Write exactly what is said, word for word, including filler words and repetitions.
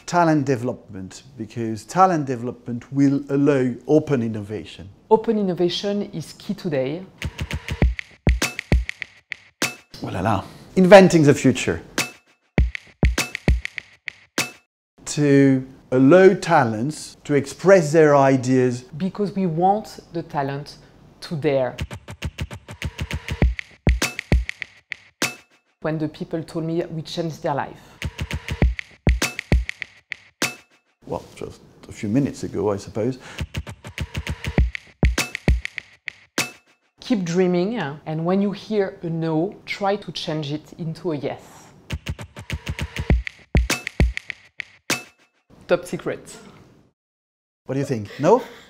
talent development, because talent development will allow open innovation. Open innovation is key today. Voilà. Inventing the future. To allow talents to express their ideas. Because we want the talent to dare. When the people told me we changed their life. Well, just a few minutes ago, I suppose. Keep dreaming, and when you hear a no, try to change it into a yes. Top secret. What do you think? No?